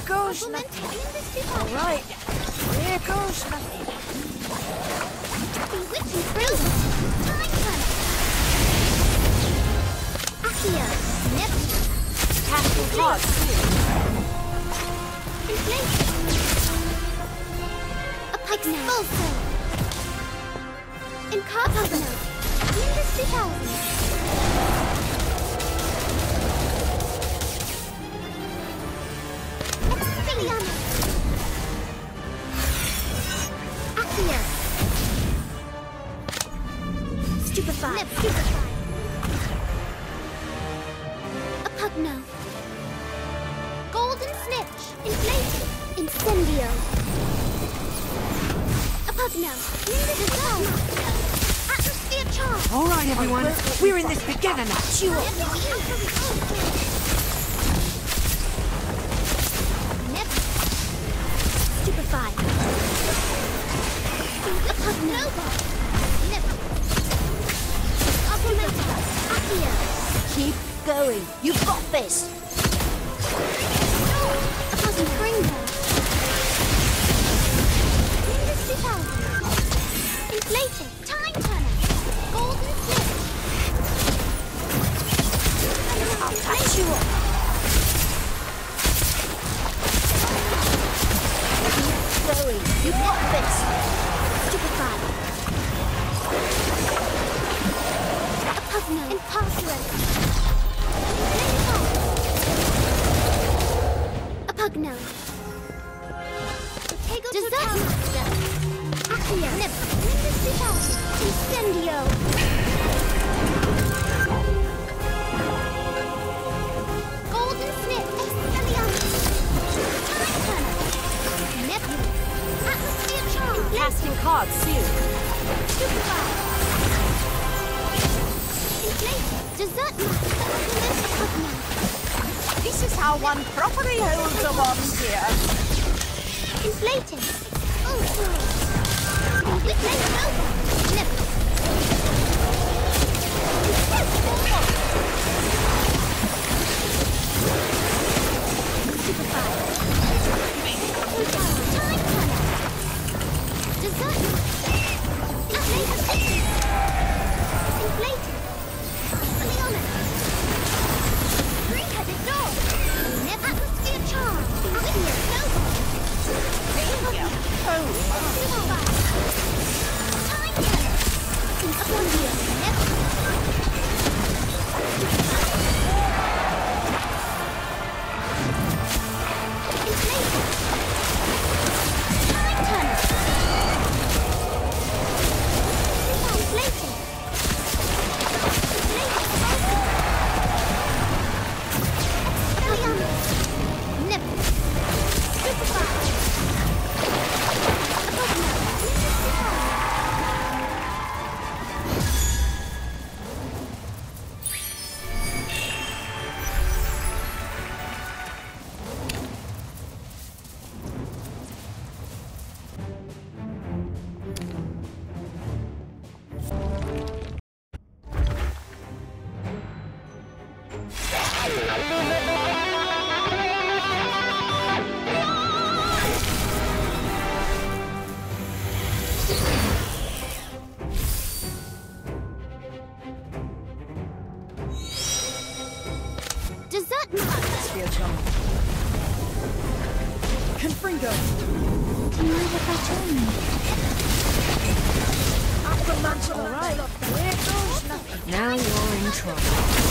goes nothing. All right, here goes nothing. Bewitching Frozen. Time Turner. Accio. Neptune. Casting cards. Inflation. A Pike's Fulso. Incarpagano. Nimbus 2000. Expelliarmus. Accio. Stupefy. Stupefy. A Pugno. Golden Snitch. Inflated. Incendio. A Pugno. Nimbus 2000. Atmosphere charge. All right, everyone, we're in this together now. Sure. Stupefy. A Pugnova. Accio. Keep going. You've got this. A Puzzle Pringo. Nimbus 2000. Inflated. Time Turner. Golden Snitch. I'll touch you up. Keep going. You've got this. Stupefy. A Pugno. Imparsurate. A Pugno. Dessert Master. Accio. Nimbus 2000. Incendio. Golden Snip. Expelliarmus. Time Turner. Nebula. Atmosphere Charm. Casting cards sealed. Stupefy. Inflated. Dessert Master. A Pugno. This is how one properly holds a wand here. Inflating. Also. Inflating over. Nebula. Stupefy. Time Turner. Dessert Master. Inflating. Inflating. Expelliarmus. Three-headed dog. Atmosphere charm. Accio. Nova. Stupefy. Time Turner. Incendio. Nebula. Inflated. Time Turner. Inflating. Expelliarmus. Nebula. Stupefy. A Pugno. Dessert Master. Sphere charm. Confringo. Never return. Up the mantle. All right, here goes nothing. Now you're in trouble.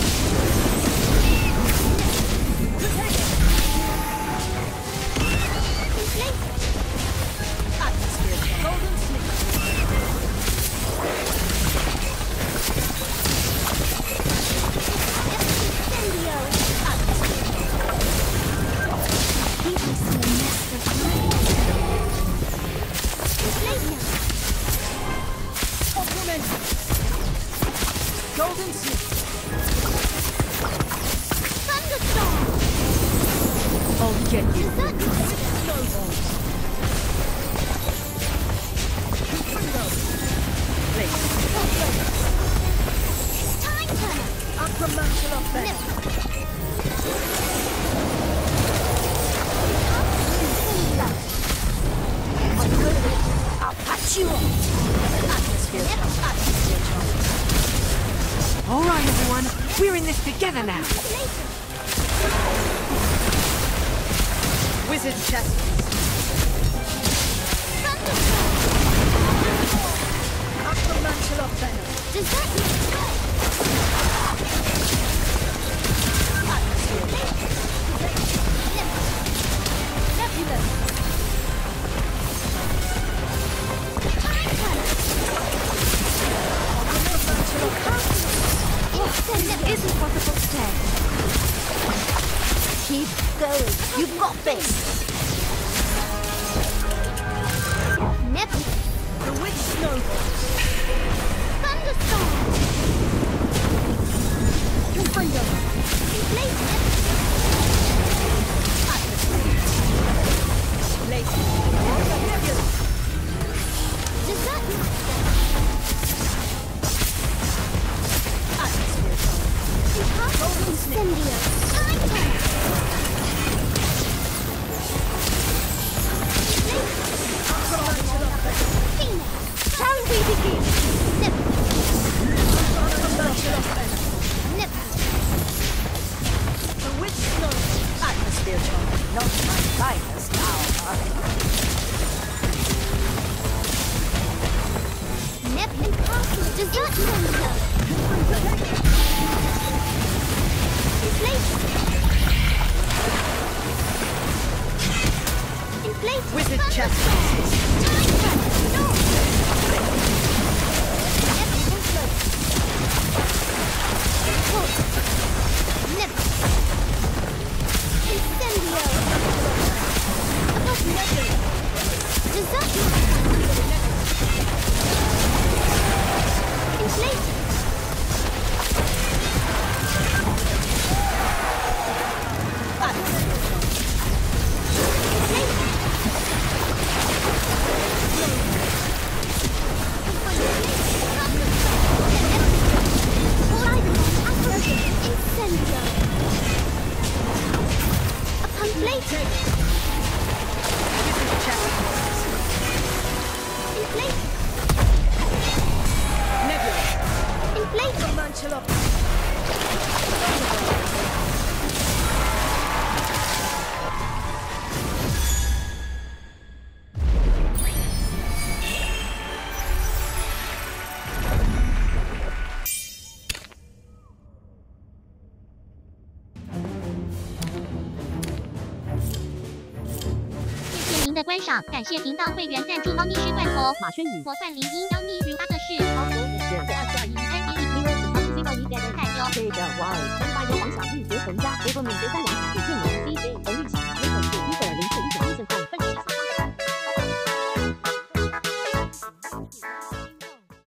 Atmosphere charm. Golden Snitch. Incendio. He was the master of Inflation. Compliment. Golden Snitch. Thunderstorm. I'll get you. Dessert Master. Snowballs. Confringo. Place. Time Turner. Up the mantle of men. Nebula. together now. Wizard chest. Up the mantle of venom. Does that Isn't possible stay. keep going? You've got this. Nebula. The witch snowballs. Thunderstorm. Your freedom. Inflate nebula. Nebula. Does that Incendio. Time turner. Phoenix. Shall we begin? Nip. The witch snowballs. Atmosphere charm. Not my finest hour. Nip. Does that Incendio. Inflate. Wizard chest. 的观赏，感谢频道会员赞助猫咪吃罐头、马轩宇、魔幻铃音、妖妮与巴特士、猫狗五卷、2211、安迪里、尼罗子、猫咪 C 猫咪 get 太优。 这个 Y 先发由黄小玉结成家，结果敏捷3